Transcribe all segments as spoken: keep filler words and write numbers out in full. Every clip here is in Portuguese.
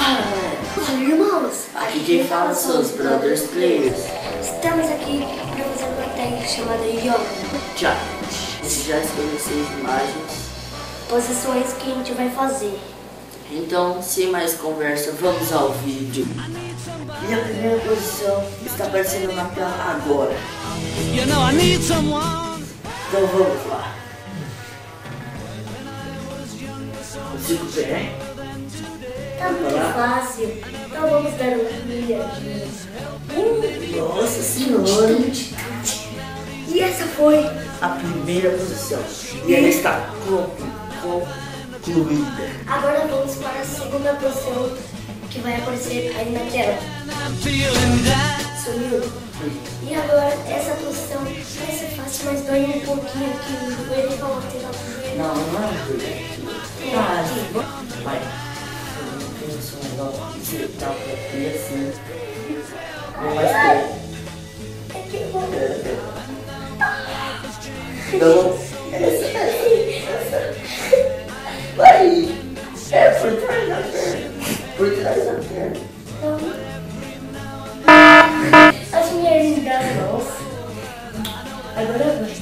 Fala, galera. Fala, irmãos. Aqui quem fala são os Brothers Players. Estamos aqui para fazer uma técnica chamada Yoga Challenge. Você já escolheu seis imagens. Posições que a gente vai fazer. Então, sem mais conversa, vamos ao vídeo. E a primeira posição está aparecendo na tela agora. You know I need someone. Então vamos lá. Consigo pé? Tá muito fácil. Então vamos dar uma olhadinha. Uh, Nossa senhora! E essa foi A primeira posição. E ela está concluída. Agora vamos para a segunda posição que vai aparecer aí na tela. I'm feeling down. Sumiu. E agora essa posição vai ser fácil, mas dói um pouquinho aqui no joelho e vai bater no joelho. Não, não é joelho. É Ah, aqui. vai. Eu penso um negócio que você tá aqui assim. Não vai ser. É que eu vou... Então, essa, essa. Vai. É por trás da perna. Por trás da perna. As minhas lindas mãos. Agora vai.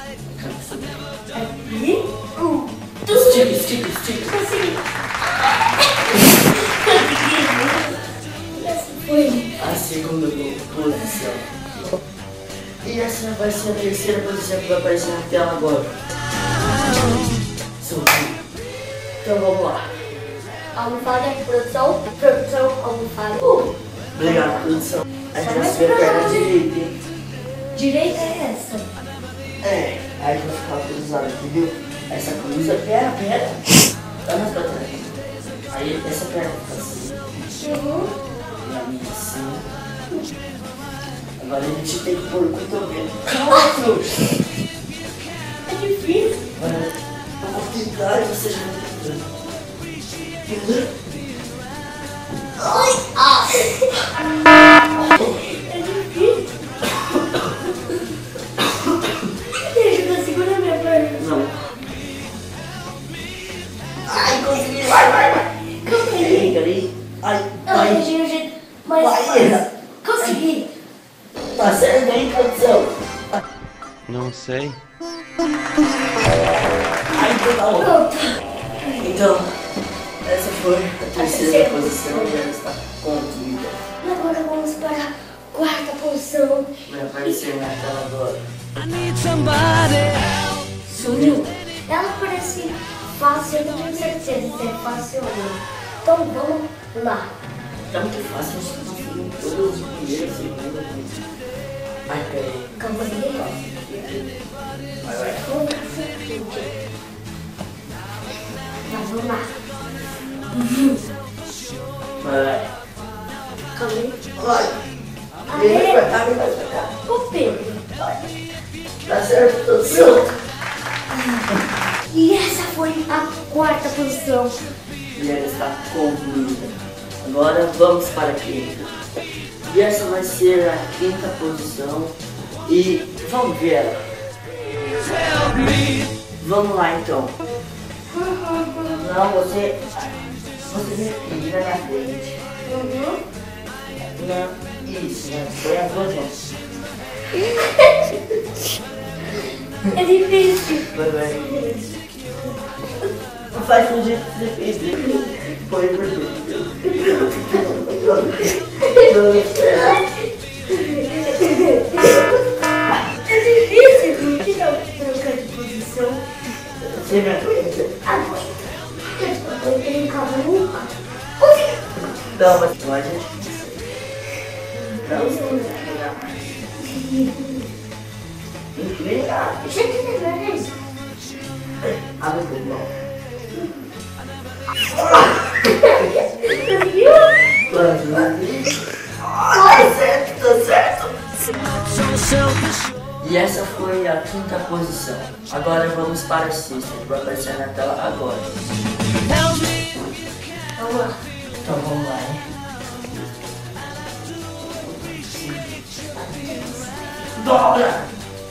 Aqui. Um. Estica, estica, estica. Consegui. Consegui. Essa foi. A segunda posição. E essa vai ser a terceira posição que vai aparecer na tela agora. Subiu. Então vamos lá. Almofada, produção, produção, almofada. Uh, Obrigado, produção. Aí Só você mais vai pra perna lá. direita, hein? direita é essa. É, aí vai ficar cruzado, entendeu? Essa cruza, pera, pera. Dá mais pra trás. Aí essa perna fica assim. Uhum. E a minha assim. Agora a gente tem que pôr o cotovelo. Calma, trouxa. É difícil. Agora eu vou tentar e você já vai tentando. Entendeu? Ai, ah. É difícil. Me ajuda a segurar minha perna. Não. Ai, consegui. Vai, vai, vai. Calma aí. Peraí, peraí. Ai, Eu vai. arranjei um jeito mais Vai, fácil. Ira. Consegui. Tá certo aí, produção? Não sei. Ai, então tá bom. Pronto. Então, essa foi a terceira terceira posição posição. e ela está concluída. E agora vamos para a quarta posição. Vai aparecer na tela agora. I need somebody. Sumiu. Ela parece fácil, eu não tenho certeza se é fácil ou não. Então vamos lá. Tá muito fácil, a gente tá fazendo todas de primeira, segunda. Vai, peraí. Calma aí. Vai, vai. Vamos lá, seguinte. Mas vamos lá. Vai, vai. Calma aí. Vai. A Vem pra Pedro. cá, vem pra cá. O Pedro. Tá certo, produção? E essa foi a quarta posição. E ela está concluída. Agora vamos para a quinta. E essa vai ser a quinta posição. E vamos ver ela. Help me. Vamos lá então. Não, você. Você vira na frente. Uhum. Não, isso, né? Põe as duas mãos. É difícil. Vai, vai. Não faz do jeito que você fez. Põe por dentro. É difícil. Que não trocar de posição. Você me aguenta? Aguenta. Eu tenho calma. Não, mas não a gente. Não, você não vai pegar mais. Inclina. Gente, não é isso. Abre o pulmão. Conseguiu? Tá certo, tá certo. So selfish. E essa foi a quinta posição. Agora vamos para a sexta, que vai aparecer na tela agora. Help me. Vamos lá. Então vamos lá, hein? Dobra!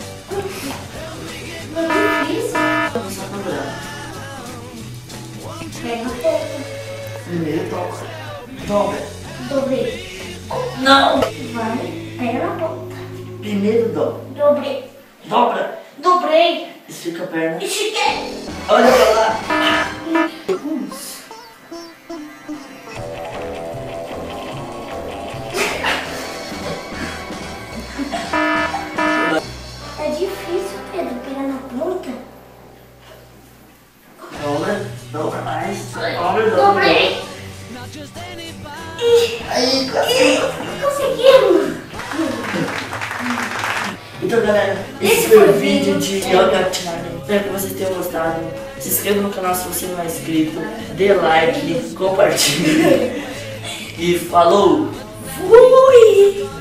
Não é difícil. Vamos dobrando. Pega a boca. Primeiro toca. Dobra. Dobrei. Não. Vai, pega na ponta. Primeiro dobra. Dobrei. Dobra. Dobrei. Estica a perna. Estiquei. Olha pra lá. É difícil, Pedro, pegar na ponta. Dobra. Dobra mais. Dobra, dobra. Dobrei. Aí, conseguiu. Conseguimos. Então, galera, esse, Esse foi foi o o vídeo vídeo. de Yoga Challenge. Espero que vocês tenham gostado. Se inscreva no canal se você não é inscrito. Dê like, compartilhe. E falou! Fui.